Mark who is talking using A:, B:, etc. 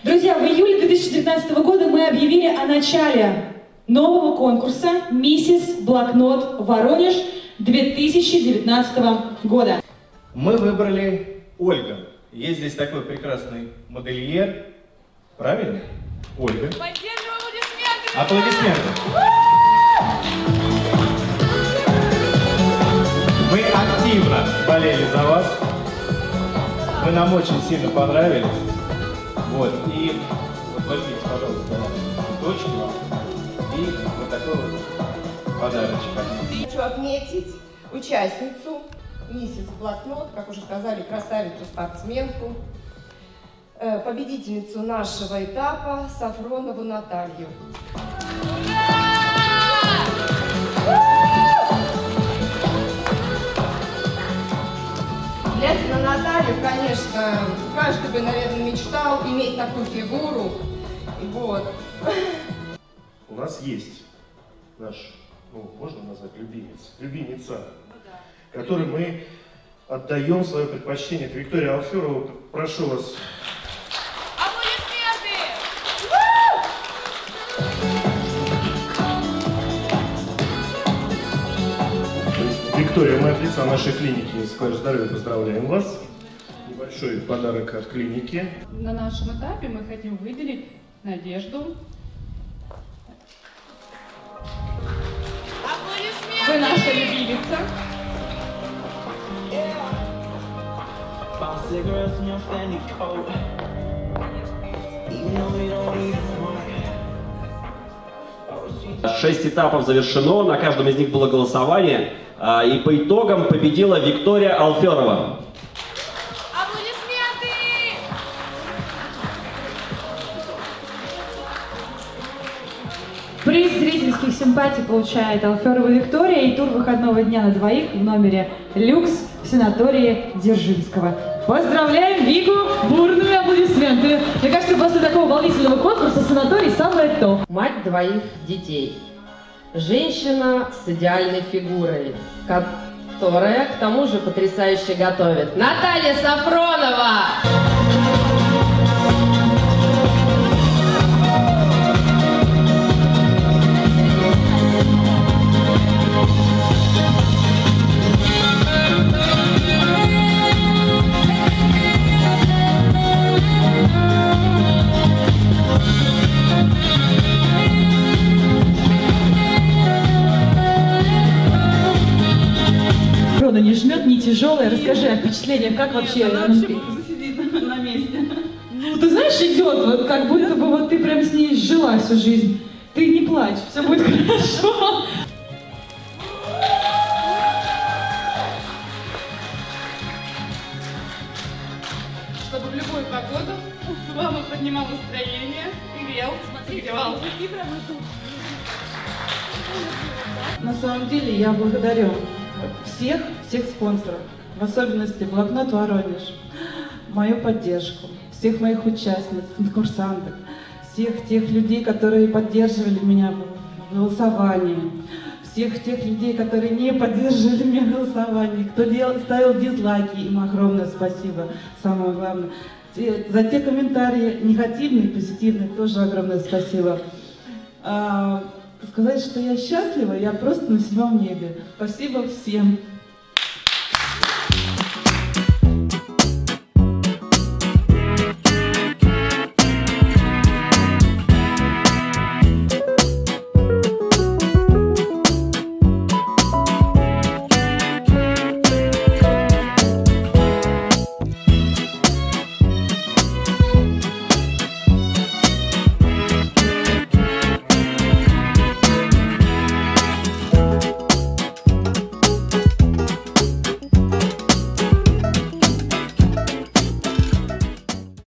A: Друзья, в июле 2019 года мы объявили о начале нового конкурса «Миссис Блокнот Воронеж» 2019 года.
B: Мы выбрали Ольгу. Есть здесь такой прекрасный модельер. Правильно? Ольга.
C: Поддерживаем аплодисменты!
B: Аплодисменты. Мы активно болели за вас. Вы нам очень сильно понравились. Вот. И вот возьмите, пожалуйста, цветочки вам. И вот такой вот подарочек.
D: Хочу отметить участницу «Миссис Блокнот», как уже сказали, красавицу-спортсменку, победительницу нашего этапа Сафронову Наталью. Глядя на Наталью, конечно, каждый бы, наверное, мечтал иметь такую фигуру. И вот.
E: У нас есть наш, ну, можно назвать любимица, которой мы отдаем свое предпочтение. Это Виктория Алферова. Прошу вас.
C: Аплодисменты!
E: Виктория, мы от лица нашей клиники «Сквер здоровья» поздравляем вас. Небольшой подарок от клиники.
F: На нашем этапе мы хотим выделить Надежду.
C: Аплодисменты!
F: Вы наша любимица.
G: Шесть этапов завершено, на каждом из них было голосование, и по итогам победила Виктория Алферова.
C: Аплодисменты!
A: Приз зрительских симпатий получает Алферова Виктория и тур выходного дня на двоих в номере «Люкс» в санатории Дзержинского. Поздравляем Вику! Бурные аплодисменты! Мне кажется, после такого волнительного конкурса санаторий самое то.
D: Мать двоих детей. Женщина с идеальной фигурой, которая к тому же потрясающе готовит. Наталья Сафронова!
A: Не жмет, не тяжелая. Расскажи о впечатлениях, как вообще?
F: Сидит на месте.
A: Ну, ты знаешь, идет, вот как будто бы вот ты прям с ней жила всю жизнь. Ты не плачь, все будет хорошо.
F: Чтобы в любую погоду мама поднимал настроение и грел. Гревал.
H: На самом деле я благодарю всех спонсоров, в особенности Блокнот Воронеж, мою поддержку, всех моих участниц, конкурсанток, всех тех людей, которые поддерживали меня в голосовании, всех тех людей, которые не поддерживали меня в голосовании, кто ставил дизлайки, им огромное спасибо, самое главное. За те комментарии негативные, позитивные, тоже огромное спасибо. Сказать, что я счастлива, я просто на седьмом небе. Спасибо всем.